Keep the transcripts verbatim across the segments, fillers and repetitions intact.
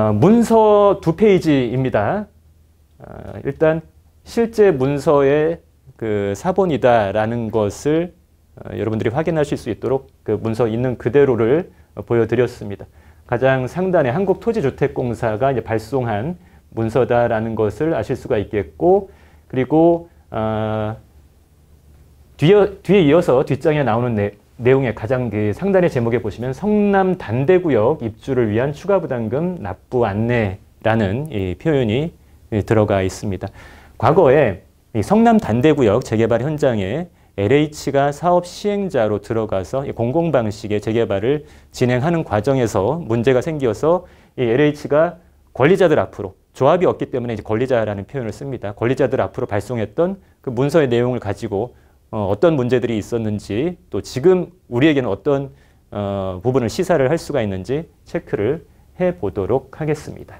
어, 문서 두 페이지입니다. 어, 일단 실제 문서의 그 사본이다라는 것을 어, 여러분들이 확인하실 수 있도록 그 문서 있는 그대로를 어, 보여드렸습니다. 가장 상단에 한국토지주택공사가 이제 발송한 문서다라는 것을 아실 수가 있겠고, 그리고 어, 뒤에, 뒤에 이어서 뒷장에 나오는 내, 내용의 가장 그 상단의 제목에 보시면 성남 단대구역 입주를 위한 추가 부담금 납부 안내라는 이 표현이 들어가 있습니다. 과거에 이 성남 단대구역 재개발 현장에 엘에이치가 사업 시행자로 들어가서 공공 방식의 재개발을 진행하는 과정에서 문제가 생겨서 이 엘에이치가 권리자들 앞으로, 조합이 없기 때문에 이제 권리자라는 표현을 씁니다. 권리자들 앞으로 발송했던 그 문서의 내용을 가지고 어, 어떤 문제들이 있었는지, 또 지금 우리에게는 어떤 어, 부분을 시사를 할 수가 있는지 체크를 해보도록 하겠습니다.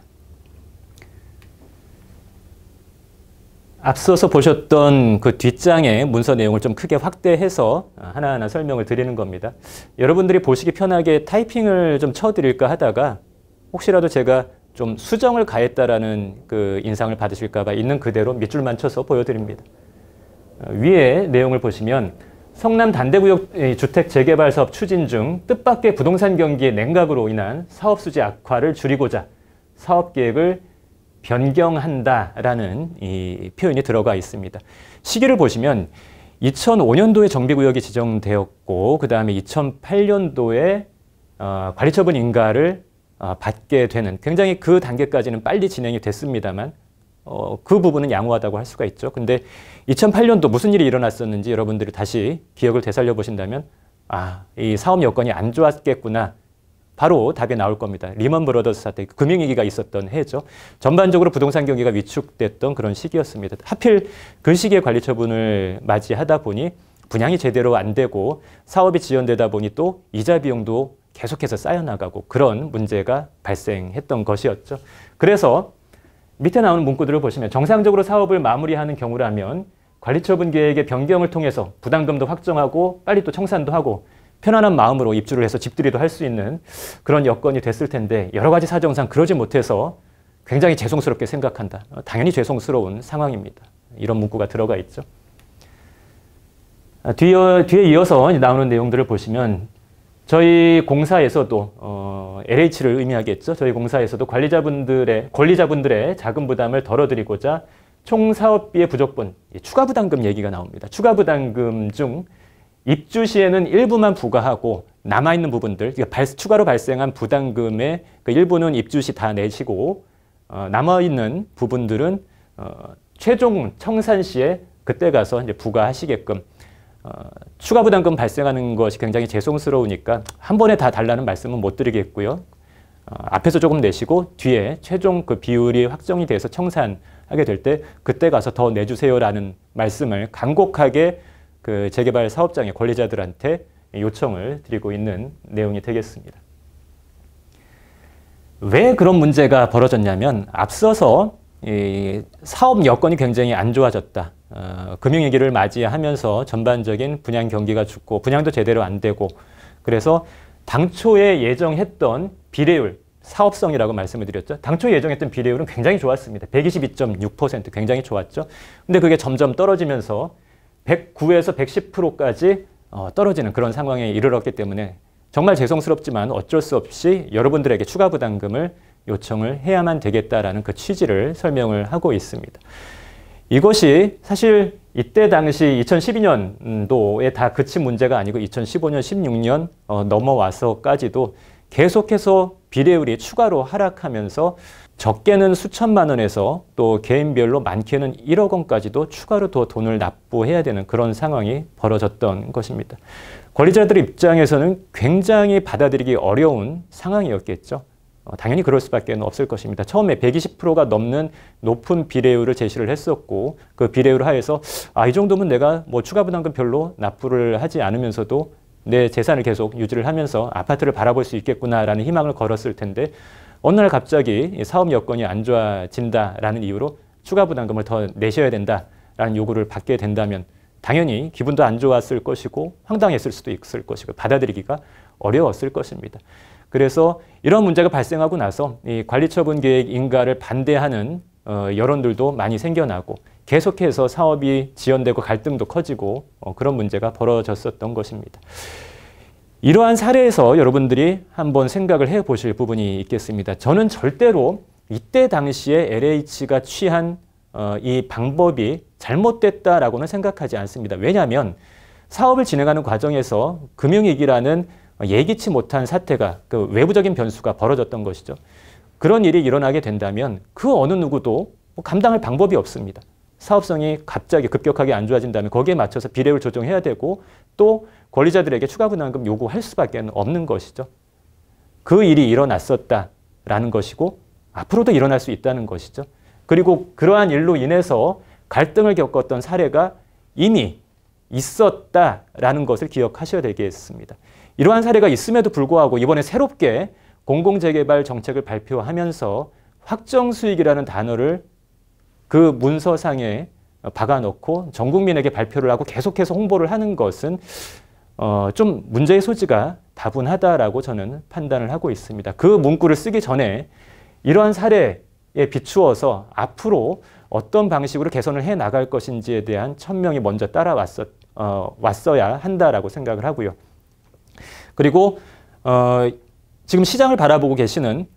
앞서서 보셨던 그 뒷장의 문서 내용을 좀 크게 확대해서 하나하나 설명을 드리는 겁니다. 여러분들이 보시기 편하게 타이핑을 좀 쳐드릴까 하다가 혹시라도 제가 좀 수정을 가했다라는 그 인상을 받으실까 봐 있는 그대로 밑줄만 쳐서 보여드립니다. 위에 내용을 보시면 성남 단대구역 주택 재개발 사업 추진 중 뜻밖의 부동산 경기의 냉각으로 인한 사업 수지 악화를 줄이고자 사업 계획을 변경한다라는 이 표현이 들어가 있습니다. 시기를 보시면 이천오 년도에 정비구역이 지정되었고, 그 다음에 이천팔 년도에 어, 관리처분 인가를 어, 받게 되는, 굉장히 그 단계까지는 빨리 진행이 됐습니다만 어, 그 부분은 양호하다고 할 수가 있죠. 근데 이천팔 년도 무슨 일이 일어났었는지 여러분들이 다시 기억을 되살려 보신다면, 아, 이 사업 여건이 안 좋았겠구나. 바로 답이 나올 겁니다. 리먼 브러더스 사태, 금융위기가 있었던 해죠. 전반적으로 부동산 경기가 위축됐던 그런 시기였습니다. 하필 그 시기에 관리처분을 맞이하다 보니 분양이 제대로 안 되고 사업이 지연되다 보니 또 이자 비용도 계속해서 쌓여나가고 그런 문제가 발생했던 것이었죠. 그래서 밑에 나오는 문구들을 보시면 정상적으로 사업을 마무리하는 경우라면 관리처분 계획의 변경을 통해서 부담금도 확정하고 빨리 또 청산도 하고 편안한 마음으로 입주를 해서 집들이도 할 수 있는 그런 여건이 됐을 텐데, 여러 가지 사정상 그러지 못해서 굉장히 죄송스럽게 생각한다. 당연히 죄송스러운 상황입니다. 이런 문구가 들어가 있죠. 뒤에, 뒤에 이어서 나오는 내용들을 보시면 저희 공사에서도 어, 엘에이치를 의미하겠죠. 저희 공사에서도 관리자분들의, 권리자분들의 자금 부담을 덜어드리고자 총 사업비의 부족분, 추가 부담금 얘기가 나옵니다. 추가 부담금 중 입주 시에는 일부만 부과하고 남아있는 부분들, 발, 추가로 발생한 부담금의 그 일부는 입주 시 다 내시고 어, 남아있는 부분들은 어, 최종 청산 시에 그때 가서 이제 부과하시게끔, 어, 추가 부담금 발생하는 것이 굉장히 죄송스러우니까 한 번에 다 달라는 말씀은 못 드리겠고요. 어, 앞에서 조금 내시고 뒤에 최종 그 비율이 확정이 돼서 청산하게 될 때 그때 가서 더 내주세요라는 말씀을 간곡하게 그 재개발 사업장의 권리자들한테 요청을 드리고 있는 내용이 되겠습니다. 왜 그런 문제가 벌어졌냐면, 앞서서 이 사업 여건이 굉장히 안 좋아졌다. 어, 금융위기를 맞이하면서 전반적인 분양 경기가 죽고 분양도 제대로 안 되고, 그래서 당초에 예정했던 비례율, 사업성이라고 말씀을 드렸죠. 당초 예정했던 비례율은 굉장히 좋았습니다. 백이십이 점 육 퍼센트 굉장히 좋았죠. 근데 그게 점점 떨어지면서 백구에서 백십 퍼센트까지 떨어지는 그런 상황에 이르렀기 때문에 정말 죄송스럽지만 어쩔 수 없이 여러분들에게 추가 부담금을 요청을 해야만 되겠다라는 그 취지를 설명을 하고 있습니다. 이것이 사실 이때 당시 이천십이 년도에 다 그친 문제가 아니고 이천십오 년, 십육 년 넘어와서까지도 계속해서 비례율이 추가로 하락하면서 적게는 수천만 원에서 또 개인별로 많게는 일억 원까지도 추가로 더 돈을 납부해야 되는 그런 상황이 벌어졌던 것입니다. 권리자들 입장에서는 굉장히 받아들이기 어려운 상황이었겠죠. 어, 당연히 그럴 수밖에 없을 것입니다. 처음에 백이십 퍼센트가 넘는 높은 비례율을 제시를 했었고, 그 비례율 하에서 아, 이 정도면 내가 뭐 추가 부담금 별로 납부를 하지 않으면서도 내 재산을 계속 유지를 하면서 아파트를 바라볼 수 있겠구나라는 희망을 걸었을 텐데, 어느 날 갑자기 사업 여건이 안 좋아진다라는 이유로 추가 부담금을 더 내셔야 된다라는 요구를 받게 된다면 당연히 기분도 안 좋았을 것이고 황당했을 수도 있을 것이고 받아들이기가 어려웠을 것입니다. 그래서 이런 문제가 발생하고 나서 이 관리처분 계획 인가를 반대하는 어, 여론들도 많이 생겨나고 계속해서 사업이 지연되고 갈등도 커지고 어, 그런 문제가 벌어졌었던 것입니다. 이러한 사례에서 여러분들이 한번 생각을 해보실 부분이 있겠습니다. 저는 절대로 이때 당시에 엘에이치가 취한 어, 이 방법이 잘못됐다라고는 생각하지 않습니다. 왜냐하면 사업을 진행하는 과정에서 금융위기라는 예기치 못한 사태가, 그 외부적인 변수가 벌어졌던 것이죠. 그런 일이 일어나게 된다면 그 어느 누구도 감당할 방법이 없습니다. 사업성이 갑자기 급격하게 안 좋아진다면 거기에 맞춰서 비례율 조정해야 되고 또 권리자들에게 추가 분담금 요구할 수밖에 없는 것이죠. 그 일이 일어났었다라는 것이고 앞으로도 일어날 수 있다는 것이죠. 그리고 그러한 일로 인해서 갈등을 겪었던 사례가 이미 있었다라는 것을 기억하셔야 되겠습니다. 이러한 사례가 있음에도 불구하고 이번에 새롭게 공공재개발 정책을 발표하면서 확정수익이라는 단어를 그 문서상에 박아놓고 전 국민에게 발표를 하고 계속해서 홍보를 하는 것은 어, 좀 문제의 소지가 다분하다라고 저는 판단을 하고 있습니다. 그 문구를 쓰기 전에 이러한 사례에 비추어서 앞으로 어떤 방식으로 개선을 해 나갈 것인지에 대한 천명이 먼저 따라왔었, 어, 왔어야 한다라고 생각을 하고요. 그리고 어, 지금 시장을 바라보고 계시는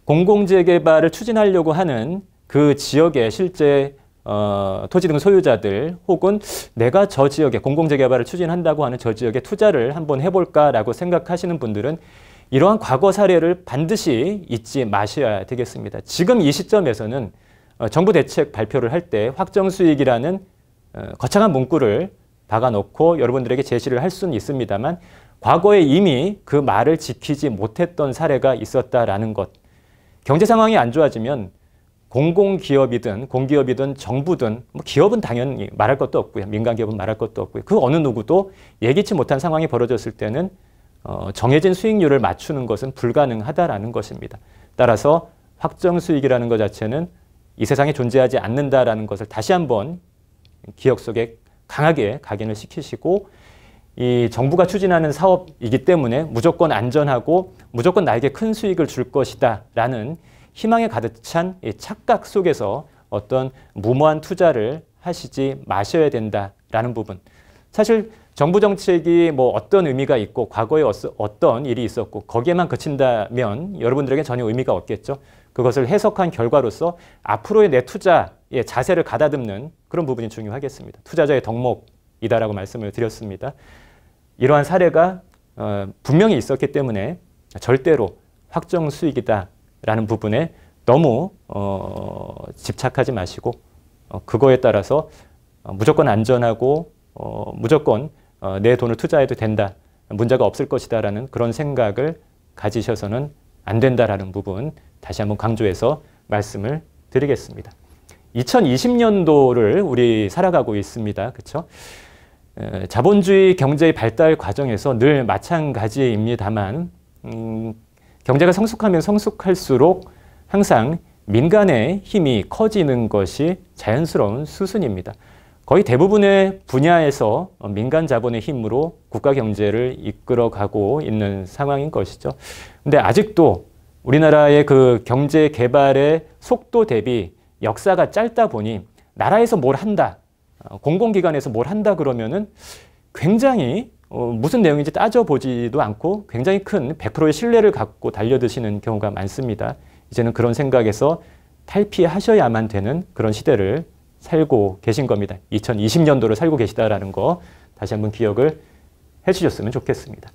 공공재개발을 추진하려고 하는 그 지역의 실제 어, 토지 등 소유자들 혹은 내가 저 지역에 공공재개발을 추진한다고 하는 저 지역에 투자를 한번 해볼까라고 생각하시는 분들은 이러한 과거 사례를 반드시 잊지 마셔야 되겠습니다. 지금 이 시점에서는 어, 정부 대책 발표를 할 때 확정수익이라는 어, 거창한 문구를 박아놓고 여러분들에게 제시를 할 수는 있습니다만 과거에 이미 그 말을 지키지 못했던 사례가 있었다라는 것. 경제 상황이 안 좋아지면 공공기업이든 공기업이든 정부든 뭐 기업은 당연히 말할 것도 없고요. 민간기업은 말할 것도 없고요. 그 어느 누구도 예기치 못한 상황이 벌어졌을 때는 어, 정해진 수익률을 맞추는 것은 불가능하다라는 것입니다. 따라서 확정수익이라는 것 자체는 이 세상에 존재하지 않는다라는 것을 다시 한번 기억 속에 강하게 각인을 시키시고 이 정부가 추진하는 사업이기 때문에 무조건 안전하고 무조건 나에게 큰 수익을 줄 것이다 라는 희망에 가득 찬 이 착각 속에서 어떤 무모한 투자를 하시지 마셔야 된다라는 부분. 사실 정부 정책이 뭐 어떤 의미가 있고 과거에 어떤 일이 있었고 거기에만 그친다면 여러분들에게 전혀 의미가 없겠죠. 그것을 해석한 결과로서 앞으로의 내 투자의 자세를 가다듬는 그런 부분이 중요하겠습니다. 투자자의 덕목이다라고 말씀을 드렸습니다. 이러한 사례가 어, 분명히 있었기 때문에 절대로 확정 수익이다라는 부분에 너무 어, 집착하지 마시고 어, 그거에 따라서 어, 무조건 안전하고 어, 무조건 어, 내 돈을 투자해도 된다, 문제가 없을 것이다라는 그런 생각을 가지셔서는 안 된다라는 부분 다시 한번 강조해서 말씀을 드리겠습니다. 이천이십 년도를 우리 살아가고 있습니다. 그렇죠? 에, 자본주의 경제의 발달 과정에서 늘 마찬가지입니다만 음, 경제가 성숙하면 성숙할수록 항상 민간의 힘이 커지는 것이 자연스러운 수순입니다. 거의 대부분의 분야에서 민간 자본의 힘으로 국가 경제를 이끌어가고 있는 상황인 것이죠. 근데 아직도 우리나라의 그 경제 개발의 속도 대비 역사가 짧다 보니 나라에서 뭘 한다, 공공기관에서 뭘 한다 그러면은 굉장히 어, 무슨 내용인지 따져보지도 않고 굉장히 큰 백 퍼센트의 신뢰를 갖고 달려드시는 경우가 많습니다. 이제는 그런 생각에서 탈피하셔야만 되는 그런 시대를 살고 계신 겁니다. 이천이십 년도를 살고 계시다라는 거 다시 한번 기억을 해주셨으면 좋겠습니다.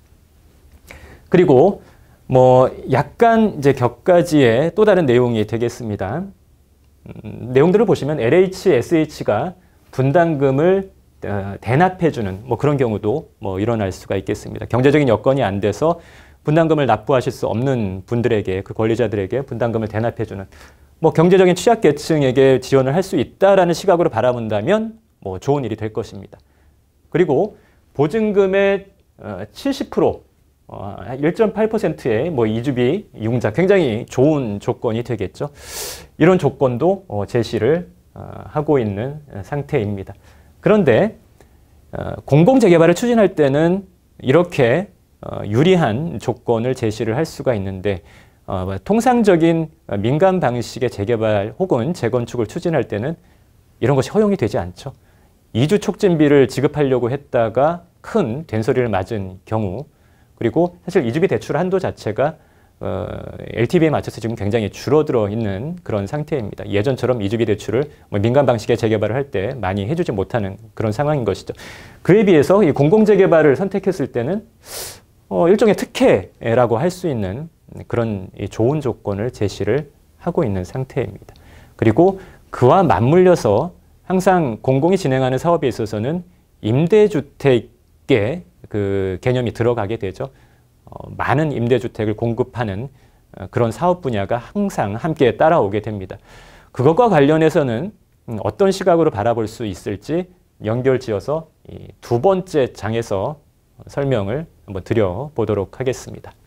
그리고 뭐 약간 이제 격가지의 또 다른 내용이 되겠습니다. 음, 내용들을 보시면 엘에이치, 에스에이치가 분담금을 어, 대납해주는 뭐 그런 경우도 뭐 일어날 수가 있겠습니다. 경제적인 여건이 안 돼서 분담금을 납부하실 수 없는 분들에게, 그 권리자들에게 분담금을 대납해주는 뭐 경제적인 취약계층에게 지원을 할 수 있다라는 시각으로 바라본다면 뭐 좋은 일이 될 것입니다. 그리고 보증금의 칠십 퍼센트, 일 점 팔 퍼센트의 뭐 이주비 융자, 굉장히 좋은 조건이 되겠죠. 이런 조건도 제시를 하고 있는 상태입니다. 그런데 공공재개발을 추진할 때는 이렇게 어, 유리한 조건을 제시를 할 수가 있는데 어, 통상적인 민간 방식의 재개발 혹은 재건축을 추진할 때는 이런 것이 허용이 되지 않죠. 이주 촉진비를 지급하려고 했다가 큰 된소리를 맞은 경우, 그리고 사실 이주비 대출 한도 자체가 어, 엘티브이에 맞춰서 지금 굉장히 줄어들어 있는 그런 상태입니다. 예전처럼 이주비 대출을 뭐 민간 방식의 재개발을 할 때 많이 해주지 못하는 그런 상황인 것이죠. 그에 비해서 이 공공재개발을 선택했을 때는 어, 일종의 특혜라고 할 수 있는 그런 좋은 조건을 제시를 하고 있는 상태입니다. 그리고 그와 맞물려서 항상 공공이 진행하는 사업에 있어서는 임대주택의 그 개념이 들어가게 되죠. 어, 많은 임대주택을 공급하는 어, 그런 사업 분야가 항상 함께 따라오게 됩니다. 그것과 관련해서는 음, 어떤 시각으로 바라볼 수 있을지 연결지어서 이 두 번째 장에서 설명을 한번 드려보도록 하겠습니다.